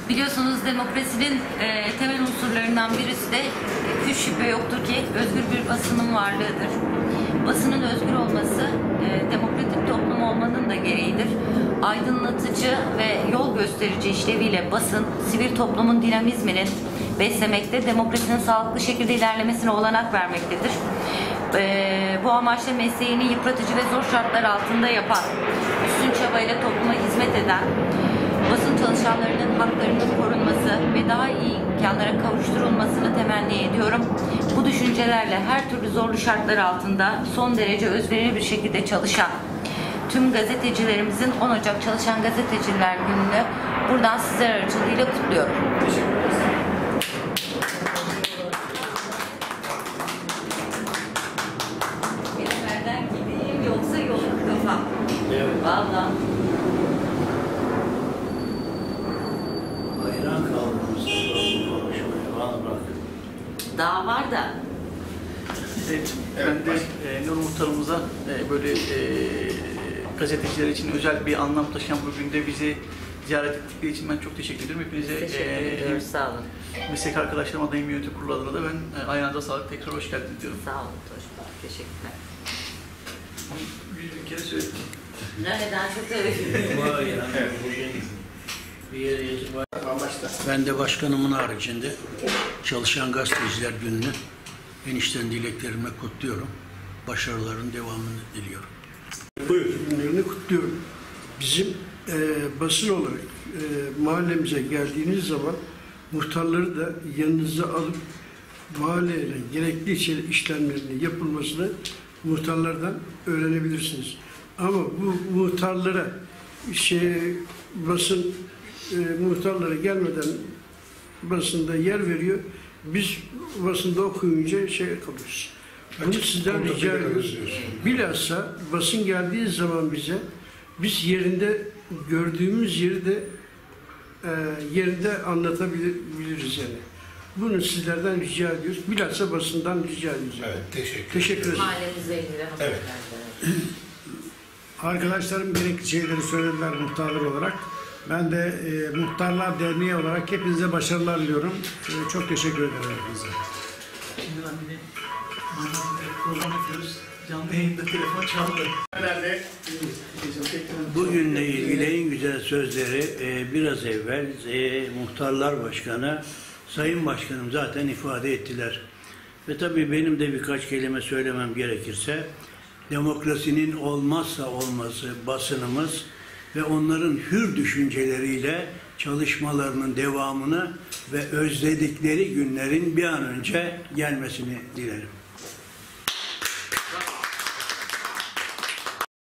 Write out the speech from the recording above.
Biliyorsunuz demokrasinin temel unsurlarından birisi de hiç şüphe yoktur ki özgür bir basının varlığıdır. Basının özgür olması demokratik toplum olmanın da gereğidir. Aydınlatıcı ve yol gösterici işleviyle basın, sivil toplumun dinamizminin beslemekte, demokrasinin sağlıklı şekilde ilerlemesine olanak vermektedir. Bu amaçla mesleğini yıpratıcı ve zor şartlar altında yapan, üstün çabayla topluma hizmet eden, basın çalışanlarının haklarının korunması ve daha iyi imkanlara kavuşturulmasını temenni ediyorum. Bu düşüncelerle her türlü zorlu şartlar altında son derece özverili bir şekilde çalışan tüm gazetecilerimizin 10 Ocak Çalışan Gazeteciler Günü'nü buradan sizler aracılığıyla kutluyorum. Teşekkür ederiz. Nereden gideyim yoksa yolun kafam. Evet. Vallahi. Hayran kaldığımız konuşmaya bana bak. Daha var da. Evet, ben de Nur Muhtarımıza böyle gazeteciler için özel bir anlam taşıyan bu günde bizi ziyaret ettikleri için ben çok teşekkür ederim. Hepinize Teşekkür ediyoruz, sağ olun. Meslek arkadaşlarıma, adayım yönetim kurulu adına da ben ayağınıza sağlık, tekrar hoş geldiniz diyorum. Sağ olun, teşekkürler. Bir kere söyledim. Neden çok teşekkür Var yani bugün bir yere yazı var. Ben de başkanımın haricinde Çalışan Gazeteciler Günü'nü enişten dileklerimle kutluyorum. Başarıların devamını diliyorum. Günlerini kutluyorum. Bizim basın olarak mahallemize geldiğiniz zaman muhtarları da yanınıza alıp mahalleyle gerekli işlemlerini yapılmasını muhtarlardan öğrenebilirsiniz. Ama bu muhtarlara basın muhtarlara gelmeden basında yer veriyor. Biz basında okuyunca kalıyoruz. Bunu sizden rica ediyoruz. Bilhassa basın geldiği zaman biz yerinde gördüğümüz yeri de yerinde anlatabiliriz yani. Bunu sizlerden rica ediyoruz. Bilhassa basından rica ediyoruz. Evet, teşekkür ederim. Mahallemizle ilgili evet. Arkadaşlarım gerekli şeyleri söylediler muhtarlar olarak. Ben de Muhtarlar Derneği olarak hepinize başarılar diliyorum. Çok teşekkür ederim hepinize. Şimdi ben bir de program yapıyoruz. Canlı yayında telefon çaldı. Bugünle ilgili en güzel sözleri biraz evvel Muhtarlar Başkanı, Sayın Başkanım zaten ifade ettiler. Ve tabii benim de birkaç kelime söylemem gerekirse, demokrasinin olmazsa olmazı basınımız ve onların hür düşünceleriyle çalışmalarının devamını ve özledikleri günlerin bir an önce gelmesini dilerim.